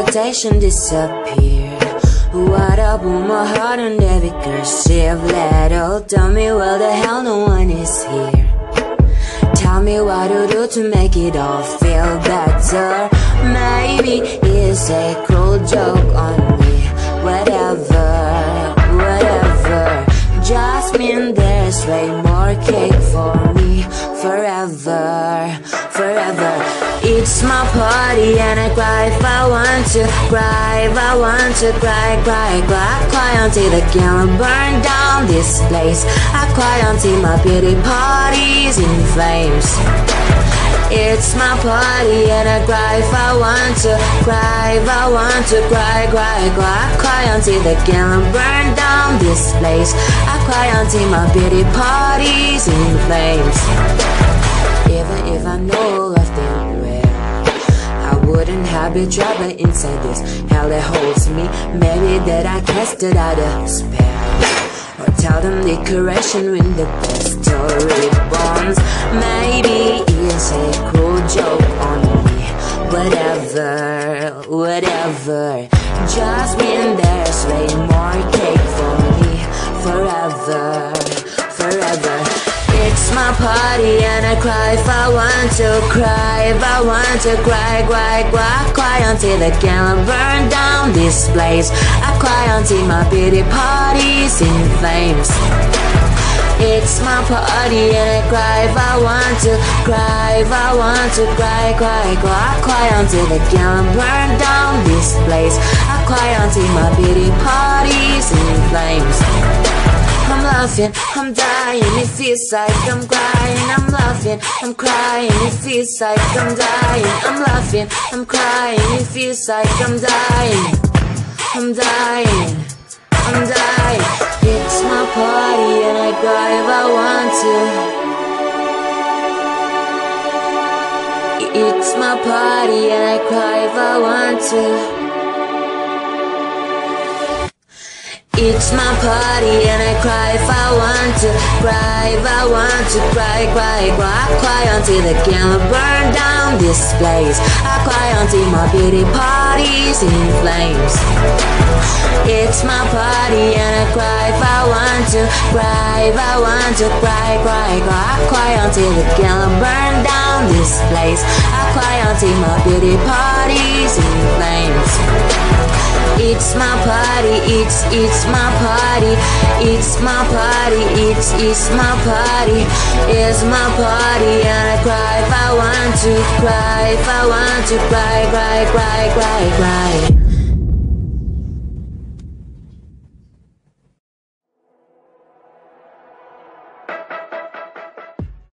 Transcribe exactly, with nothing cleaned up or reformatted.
temptation disappeared. What up with my heart and every cursive letter? Tell me where the hell no one is here. Tell me what to do to make it all feel better. Maybe it's a cruel joke on me. Whatever, whatever. Just mean there's way more cake for me. Forever, forever. It's my party and I cry if I want to. Cry if I want to. Cry, cry, cry. Cry until the camera burn down this place. I cry until my pity party's in flames. It's my party and I cry if I want to. Cry if I want to. Cry, cry, cry. Cry until the camera burn down this place. I cry until my pity party's in flames. Even if I know I've been well, I wouldn't have been trapped inside this hell that holds me. Maybe that I casted out a spell, or tell them the correction when the best story bonds. Maybe it's a cruel joke on me. Whatever, whatever. Just mean there's way more cake for me. Forever, forever. It's my party and I cry if I want to. Cry if I want to. Cry, cry, cry. Cry until the camera burn down this place. I cry until my pity party's in flames. It's my party and I cry if I want to. Cry if I want to. Cry, cry, cry. Cry until the camera burn down this place. I cry until my pity party's in flames. I'm laughing, I'm dying, it feels like I'm crying. I'm laughing, I'm crying, it feels like I'm dying. I'm laughing, I'm crying, it feels like I'm dying. I'm dying, I'm dying. It's my party and I cry if I want to. It's my party and I cry if I want to. It's my party and I cry if I want to. Cry if I want to. Cry, cry, cry. Cry until the camera burn down this place. I cry until my pity party's in flames. It's my party and I cry if I want to. Cry if I want to. Cry, cry, cry. Cry until the camera burn down this place. I cry until my pity party's in flames. It's my party, it's, it's my party. It's my party, it's, it's my party. It's my party and I cry if I want to. Cry if I want to. Cry, cry, cry, cry, cry.